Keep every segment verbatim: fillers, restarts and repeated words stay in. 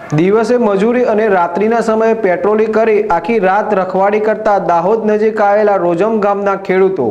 દિવસે મજૂરી અને રાત્રિના સમયે પેટ્રોલિંગ કરી આખી રાત રખવાડી કરતા દાહોદ નજીક આવેલા રોજમ ગામના ખેડૂતો।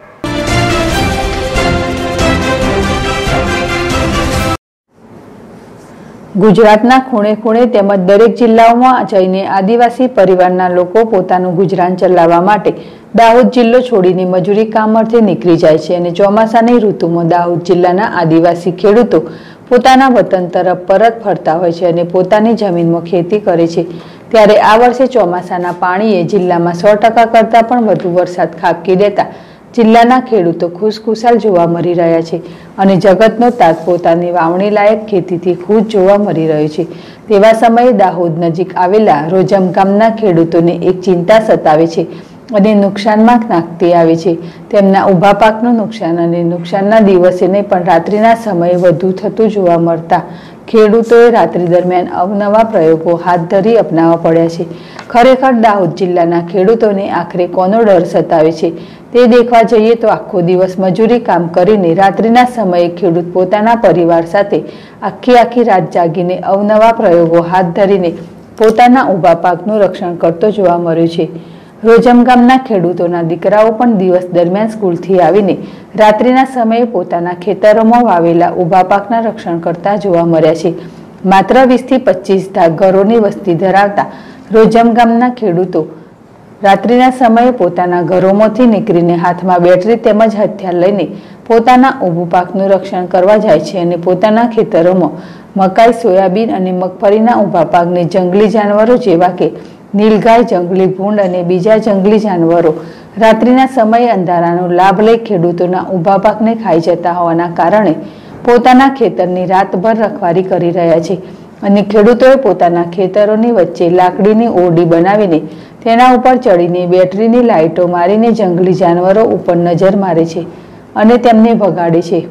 ગુજરાતના ખૂણે ખૂણે તેમજ દરેક જિલ્લાઓમાં જઈને આદિવાસી પરિવારના લોકો પોતાનું ગુજરાન ચલાવવા માટે દાહોદ જિલ્લો છોડીને મજૂરી કામ અર્થે નીકળી જાય છે અને ચોમાસાની ઋતુમાં દાહોદ જિલ્લાના આદિવાસી ખેડૂતો પોતાના વતન તરફ પરત ફરતા હોય છે અને પોતાની જમીનમાં ખેતી કરે છે। ત્યારે આ વર્ષે ચોમાસાના પાણીએ જિલ્લામાં સો ટકા કરતાં પણ વધુ વરસાદ ખાબકી દેતા જિલ્લાના ખેડૂતો ખુશખુશાલ જોવા મળી રહ્યા છે અને જગતનો તાત પોતાની વાવણી લાયક ખેતીથી ખુશ જોવા મળી રહ્યો છે। તેવા સમયે દાહોદ નજીક આવેલા રોજમ ગામના ખેડૂતોને એક ચિંતા સતાવે છે અને નુકસાનમાં નાખતી આવે છે। તેમના ઊભા પાકનું નુકસાન અને નુકસાનના દિવસે નહીં પણ રાત્રિના સમયે વધુ થતું જોવા મળતા ખેડૂતોએ રાત્રિ દરમિયાન અવનવા પ્રયોગો હાથ ધરી અપનાવવા પડ્યા છે। ખરેખર દાહોદ જિલ્લાના ખેડૂતોને આખરે કોનો ડર સતાવે છે તે દેખવા જઈએ તો આખો દિવસ મજૂરી કામ કરીને રાત્રિના સમયે ખેડૂત પોતાના પરિવાર સાથે આખી આખી રાત જાગીને અવનવા પ્રયોગો હાથ ધરીને પોતાના ઊભા પાકનું રક્ષણ કરતો જોવા મળ્યો છે। રોજમ ગામના ખેડૂતોના દીકરાઓ પણ દિવસ દરમિયાન સ્કૂલથી આવીને રાત્રિના સમયે પોતાના ખેતરોમાં વાવેલા ઊભા પાકના રક્ષણ કરતા જોવા મળ્યા છે। માત્ર વીસ થી પચીસ ઘરોની વસ્તી ધરાવતા રોજમ ગામના ખેડૂતો રાત્રિના સમયે પોતાના ઘરોમાંથી નીકળીને હાથમાં બેટરી તેમજ હથિયાર લઈને પોતાના ઊભું પાકનું રક્ષણ કરવા જાય છે અને પોતાના ખેતરોમાં મકાઈ, સોયાબીન અને મગફળીના ઊભા પાકને જંગલી જાનવરો જેવા કે નીલગાય, જંગલી ભૂંડ અને બીજા જંગલી જાનવરો રાત્રિના સમયે અંધારાનો લાભ લઈ ખેડૂતોના ઊભા પાકને ખાઈ જતા હોવાના કારણે પોતાના ખેતરની રાતભર રખવારી કરી રહ્યા છે અને ખેડૂતોએ પોતાના ખેતરોની વચ્ચે લાકડીની ઓરડી બનાવીને તેના ઉપર ચડીને બેટરીની લાઇટો મારીને જંગલી જાનવરો ઉપર નજર મારે છે અને તેમને ભગાડે છે।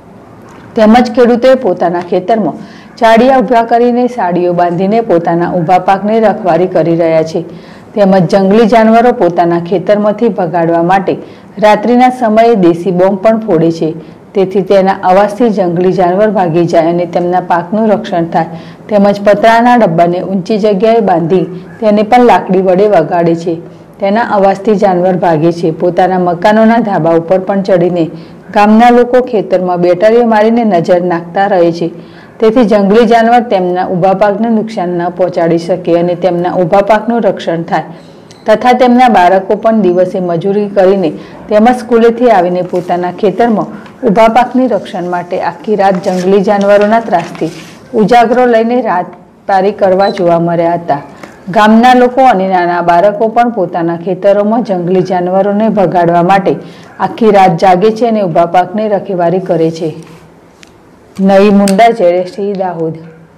તેમજ ખેડૂતોએ પોતાના ખેતરમાં ચાડિયા ઊભા કરીને સાડીઓ બાંધીને પોતાના ઊભા પાકને રખવારી કરી રહ્યા છે। તેમજ જંગલી જાનવરો પોતાના ખેતરમાંથી ભગાડવા માટે રાત્રિના સમયે દેશી બોમ્બ પણ ફોડે છે, તેથી તેના અવાજથી જંગલી જાનવર ભાગી જાય અને તેમના પાકનું રક્ષણ થાય। તેમજ પતરાના ડબ્બાને ઊંચી જગ્યાએ બાંધી તેને પણ લાકડી વડે વગાડે છે, તેના અવાજથી જાનવર ભાગે છે। પોતાના મકાનોના ધાબા ઉપર પણ ચડીને ગામના લોકો ખેતરમાં બેટરીઓ મારીને નજર નાખતા રહે છે, તેથી જંગલી જાનવર તેમના ઊભા પાકને નુકસાન ન પહોંચાડી શકે અને તેમના ઊભા પાકનું રક્ષણ થાય તથા તેમના બાળકો પણ દિવસે મજૂરી કરીને તેમજ સ્કૂલેથી આવીને પોતાના ખેતરમાં ઊભા પાકની રક્ષણ માટે આખી રાત જંગલી જાનવરોના ત્રાસથી ઉજાગરો લઈને રાત પારી કરવા જોવા મળ્યા હતા। ગામના લોકો અને નાના બાળકો પણ પોતાના ખેતરોમાં જંગલી જાનવરોને ભગાડવા માટે આખી રાત જાગે છે અને ઊભા પાકની રખેવારી કરે છે। નવી મુંડા, જેડેશ્રી, દાહોદ।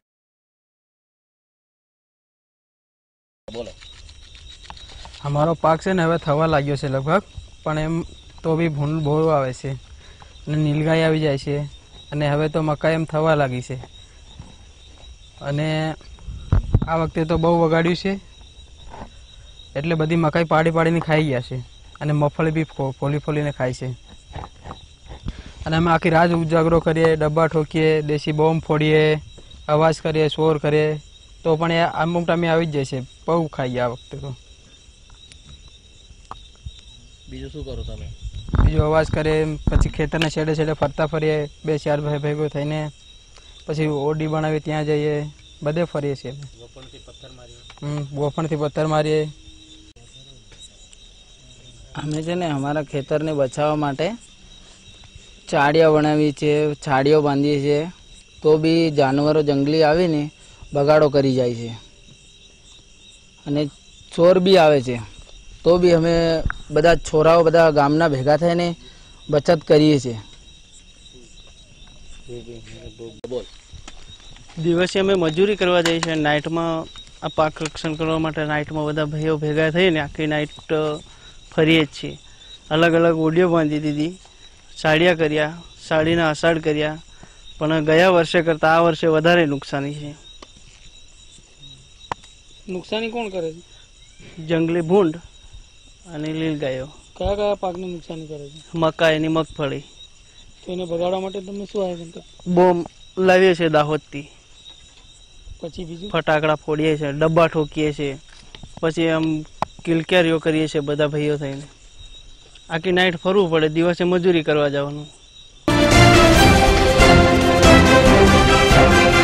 અમારો પાક છે ને હવે થવા લાગ્યો છે લગભગ, પણ એમ તો બી ભૂંડ બહુ આવે છે અને નીલગાય આવી જાય છે અને હવે તો મકાઈ એમ થવા લાગી છે અને આ વખતે તો બહુ વગાડ્યું છે એટલે બધી મકાઈ પાડી પાડીને ખાઈ ગયા છે અને મગફળી બી ફોલી ફોલીને ખાય છે અને અમે આખી રાત ઉજાગરો કરીએ, ડબ્બા ઠોકીએ, દેશી બોમ્બ ફોડીએ, અવાજ કરીએ, શોર કરીએ તો પણ એ અમુક ટાઈમે આવી જ જાય છે। બહુ ખાઈએ આ વખતે તો। બીજું શું કરો તમે? બીજો અવાજ કરે, પછી ખેતરના છેડે છેડે ફરતા ફરીએ, બે ચાર ભાઈ ભેગો થઈને પછી ઓરડી બનાવી ત્યાં જઈએ, બધે ફરીએ છીએ। ગોફણથી પથ્થર મારીએ હમ ગોફણથી પથ્થર મારીએ। અમે છે ને અમારા ખેતરને બચાવવા માટે ચાડિયા બનાવી છે, છાડીઓ બાંધીએ છીએ, તો બી જાનવરો જંગલી આવીને બગાડો કરી જાય છે અને ચોર બી આવે છે, તો બી અમે બધા છોરાઓ બધા ગામના ભેગા થઈને બચત કરીએ છીએ। દિવસે અમે મજૂરી કરવા જઈએ છીએ, નાઇટમાં આ પાક રક્ષણ કરવા માટે નાઇટમાં બધા ભાઈઓ ભેગા થઈને આખી નાઇટ ફરીએ જ છીએ। અલગ અલગ ઓડિયો બાંધી દીધી, સાડિયા કર્યા, સાડીના અષાઢ કર્યા, પણ ગયા વર્ષે કરતાં આ વર્ષે વધારે નુકસાની છે। નુકસાની કોણ કરે છે? જંગલી ભૂંડ અને લીલગાયો। કયા કયા પાકને નુકસાની કરે છે? મકાઈ અને મગફળી। તો એને બગાડવા માટે તમે શું આયોજન કરો? બોમ્બ લાવીએ છીએ દાહોદથી। પછી બીજું ફટાકડા ફોડીએ છીએ, ડબ્બા ઠોકીએ છીએ, પછી આમ કિલકેરીઓ કરીએ છીએ બધા ભાઈઓ થઈને. આખી નાઇટ ફરવું પડે, દિવસે મજૂરી કરવા જવાનું.